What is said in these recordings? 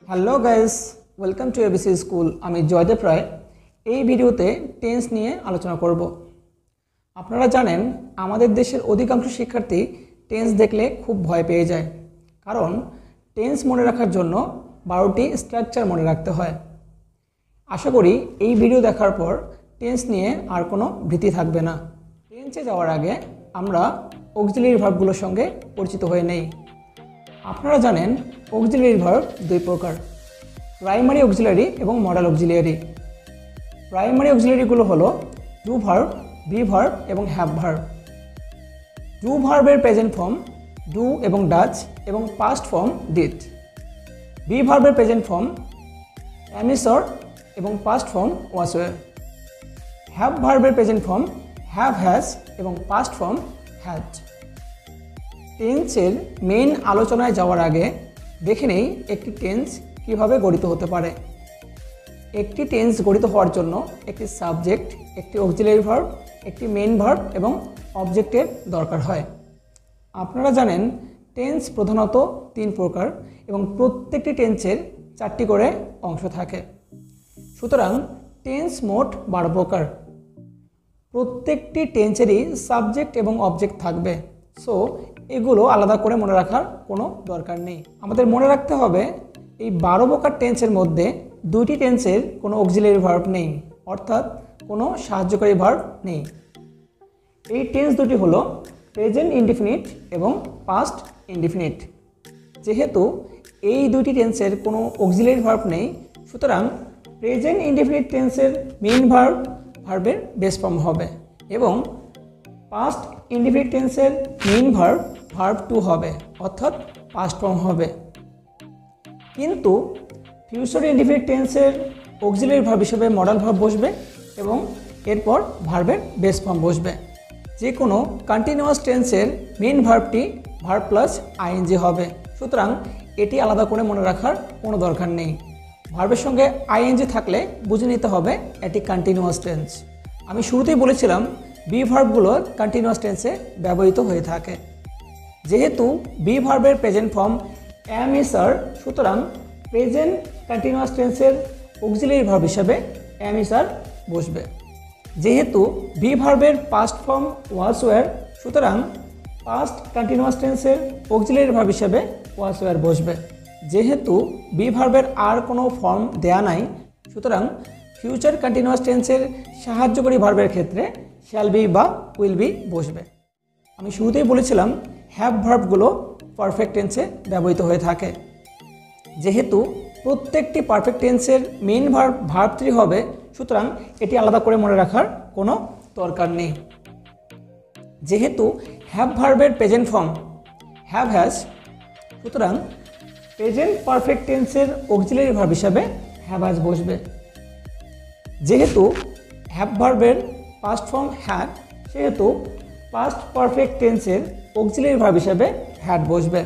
Hello guys, welcome to ABC school. আমি জয়দেব রায়। এই ভিডিওতে টেন্স নিয়ে আলোচনা করব। আপনারা জানেন আমাদের দেশের অধিকাংশ শিক্ষার্থী টেন্স দেখলে খুব ভয় পেয়ে যায়, কারণ টেন্স মনে রাখার জন্য 12টি স্ট্রাকচার মনে রাখতে হয়। আশা করি এই ভিডিও দেখার পর টেন্স নিয়ে আর কোনো ভীতি থাকবে না। টেন্সে যাওয়ার আগে আমরা অক্সিলারি ভার্বগুলোর সঙ্গে পরিচিত হয়ে নেই। আপনারা জানেন অক্সিলারি ভার্ব দুই প্রকার, প্রাইমারি অক্সিলারি এবং মডাল অক্সিলারি। প্রাইমারি অক্সিলারিগুলো হলো ডু ভার্ব, বি ভার্ব এবং হ্যাভ ভার্ব। ডু ভার্বের প্রেজেন্ট ফর্ম ডু এবং ডাচ এবং পাস্ট ফর্ম ডিড। বি ভার্বের প্রেজেন্ট ফর্ম অ্যামিসর এবং past form was were. Have ভার্বের প্রেজেন্ট ফর্ম হ্যাভ হ্যাজ এবং পাস্ট ফর্ম হ্যাজ। টেন্সের মেইন আলোচনায় যাওয়ার আগে দেখে নেই একটি টেন্স কীভাবে গঠিত হতে পারে। একটি টেন্স গঠিত হওয়ার জন্য একটি সাবজেক্ট, একটি অক্সিলারি ভার্ব, একটি মেইন ভার্ব এবং অবজেক্টের দরকার হয়। আপনারা জানেন টেন্স প্রধানত 3 প্রকার এবং প্রত্যেকটি টেন্সের 4টি করে অংশ থাকে। সুতরাং টেন্স মোট 12 প্রকার। প্রত্যেকটি টেন্সেরই সাবজেক্ট এবং অবজেক্ট থাকবে, সো এগুলো আলাদা করে মনে রাখার কোনো দরকার নেই। আমাদের মনে রাখতে হবে এই 12 প্রকার টেন্সের মধ্যে 2টি টেন্সের কোনো অক্সিলারি ভার্ব নেই, অর্থাৎ কোনো সাহায্যকারী ভার্ব নেই। এই টেন্স দুটি হলো প্রেজেন্ট ইনডিফিনিট এবং পাস্ট ইনডিফিনিট। যেহেতু এই 2টি টেন্সের কোনো অক্সিলারি ভার্ব নেই, সুতরাং প্রেজেন্ট ইনডিফিনিট টেন্সের মেইন ভার্বের বেস ফর্ম হবে এবং পাস্ট ইনডিফিনিট টেন্সের মেইন ভার্ব টু হবে, অর্থাৎ পাস্ট ফর্ম হবে। কিন্তু ফিউচার ইনডিফিনিট টেন্সের অক্সিলারি ভার্ব হিসেবে মডাল ভার্ব বসবে এবং এরপর ভার্বের বেস ফর্ম বসবে। যে কোনো কন্টিনিউয়াস টেন্সের মেইন ভার্বটি ভার্ব প্লাস আইএনজি হবে, সুতরাং এটি আলাদা করে মনে রাখার কোনো দরকার নেই। ভার্বের সঙ্গে আইএনজি থাকলে বুঝে নিতে হবে এটি কন্টিনিউয়াস টেন্স। আমি শুরুতেই বলেছিলাম বি ভার্বগুলো কন্টিনিউয়াস টেন্সে ব্যবহৃত হয়ে থাকে। যেহেতু বি ভার্বের present form am is are, সুতরাং প্রেজেন্ট কন্টিনিউয়াস টেন্সের অক্সিলারি ভার্ব হিসেবে অ্যাম ইজ আর বসবে। যেহেতু বি ভার্বের পাস্ট ফর্ম ওয়াজ ওয়ার, সুতরাং পাস্ট কন্টিনিউয়াস টেন্সের অক্সিলারি ভার্ব হিসেবে ওয়াজ ওয়ার বসবে। যেহেতু বি ভার্বের আর কোনো ফর্ম দেয়া নাই, সুতরাং ফিউচার কন্টিনিউয়াস টেন্সের সাহায্যকারী ভার্বের ক্ষেত্রে শ্যাল বি বা উইল বি বসবে। আমি শুরুতেই বলেছিলাম হ্যাভ ভার্বগুলো পারফেক্ট টেন্সে ব্যবহৃত হয়ে থাকে। যেহেতু প্রত্যেকটি পারফেক্ট টেন্সের মেইন ভার্ব 3 হবে, সুতরাং এটি আলাদা করে মনে রাখার কোনো দরকার নেই। যেহেতু হ্যাভ ভার্বের প্রেজেন্ট ফর্ম হ্যাভ হ্যাজ, সুতরাং প্রেজেন্ট পারফেক্ট টেন্সের অক্সিলারি ভার্ব হিসাবে হ্যাভ হ্যাজ বসবে। যেহেতু হ্যাভ ভার্বের পাস্ট ফর্ম হ্যাড, সেহেতু পাস্ট পারফেক্ট টেন্সের অক্সিলারি ভার্ব হিসাবে হ্যাড বসবে।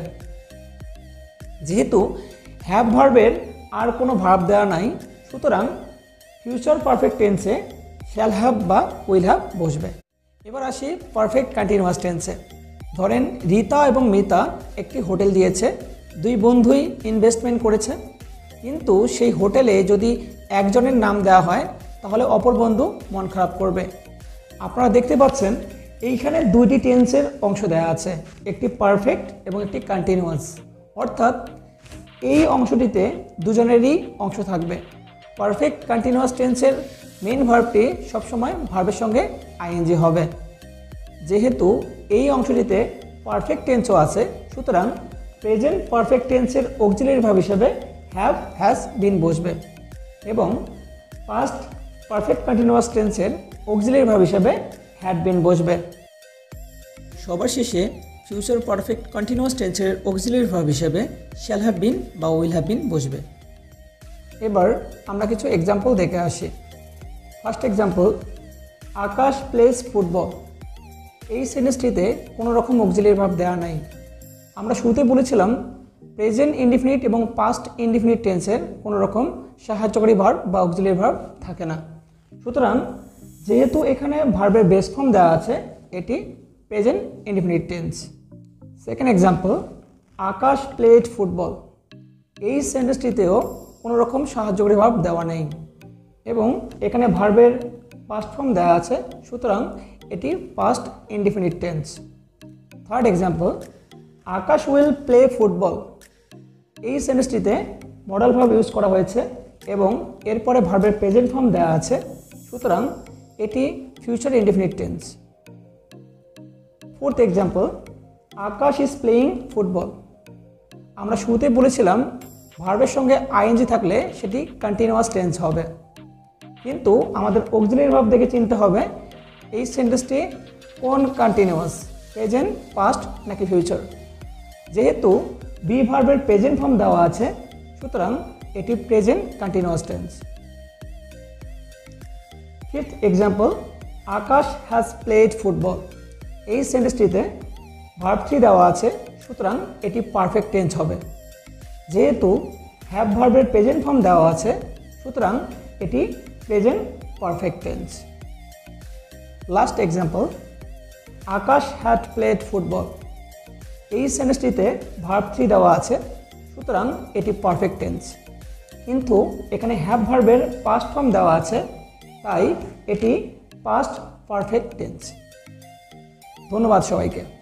যেহেতু হ্যাভ ভার্বের আর কোনো ভার্ব দেওয়া নাই, সুতরাং ফিউচার পারফেক্ট টেন্সে শ্যাল হ্যাভ বা উইল হ্যাভ বসবে। এবার আসি পারফেক্ট কন্টিনিউয়াস টেন্সে। ধরেন রীতা এবং মিতা একটি হোটেল দিয়েছে, 2 বন্ধুই ইনভেস্টমেন্ট করেছে, কিন্তু সেই হোটেলে যদি একজনের নাম দেওয়া হয় তাহলে অপর বন্ধু মন খারাপ করবে। আপনারা দেখতে পাচ্ছেন এইখানে 2টি টেন্সের অংশ দেওয়া আছে, একটি পারফেক্ট এবং একটি কন্টিনিউয়াস, অর্থাৎ এই অংশটিতে দুজনেরই অংশ থাকবে। পারফেক্ট কন্টিনিউয়াস টেন্সের মেইন ভার্বটি সবসময় ভার্বের সঙ্গে আইএনজি হবে। যেহেতু এই অংশটিতে পারফেক্ট টেন্সও আছে, সুতরাং প্রেজেন্ট পারফেক্ট টেন্সের অক্সিলারি ভার্ব হিসেবে হ্যাভ হ্যাজ বিন বসবে এবং পাস্ট পারফেক্ট কন্টিনিউয়াস টেন্সের অক্সিলারি ভার্ব হিসেবে হ্যাড বিন বসবে। সবার শেষে ফিউচার পারফেক্ট কন্টিনিউয়াস টেন্সের অক্সিলারি ভার্ব হিসেবে শ্যাল হ্যাভ বিন বা উইল হ্যাভ বিন বসবে। এবার আমরা কিছু এক্সাম্পল দেখে আসি। First example, Akash plays football. এই সেন্টেন্সটিতে কোনো রকম অক্সিলারি ভার্ব দেওয়া নাই। আমরা শুরুতে বলেছিলাম প্রেজেন্ট ইনডিফিনিট এবং পাস্ট ইনডিফিনিট টেন্সের কোনো রকম সাহায্যকারী ভার্ব বা অক্সিলারি ভার্ব থাকে না। সুতরাং যেহেতু এখানে ভার্বের বেস ফর্ম দেওয়া আছে, এটি present indefinite tense. Second example, Akash played football. এই সেন্টেন্সটিতেও কোনো রকম সাহায্যকারী ভার্ব দেওয়া নেই এবং এখানে ভার্বের পাস্ট ফর্ম দেওয়া আছে, সুতরাং এটি past indefinite tense. Third example, Akash will play football. এই সেন্টেন্সটিতে মডাল ভার্ব ইউজ করা হয়েছে এবং এরপরে ভার্বের প্রেজেন্ট ফর্ম দেওয়া আছে, সুতরাং এটি future indefinite tense. Fourth example, Akash is playing football. আমরা শুরুতে বলেছিলাম ভার্বের সঙ্গে আইএনজি থাকলে সেটি কন্টিনিউয়াস টেন্স হবে, কিন্তু আমাদের অক্সিলারি ভার্ব দেখে চিনতে হবে এই সেন্টেন্সটি কোন কন্টিনিউয়াস, প্রেজেন্ট, পাস্ট নাকি ফিউচার। যেহেতু বি ভার্বের প্রেজেন্ট ফর্ম দেওয়া আছে, সুতরাং এটি present continuous tense. Fifth example, Akash has played football. এই সেন্টেন্সটিতে ভার্ব 3 দেওয়া আছে, সুতরাং এটি পারফেক্ট টেন্স হবে। যেহেতু হ্যাভ ভার্বের প্রেজেন্ট ফর্ম দেওয়া আছে, সুতরাং এটি present perfect tense. Last example, Akash had played football. এই সেন্টেন্সটিতে ভার্ব 3 দেওয়া আছে, সুতরাং এটি পারফেক্ট টেন্স, কিন্তু এখানে হ্যাভ ভার্বের পাস্ট ফর্ম দেওয়া আছে, তাই এটি পাস্ট পারফেক্ট টেন্স। ধন্যবাদ সবাইকে।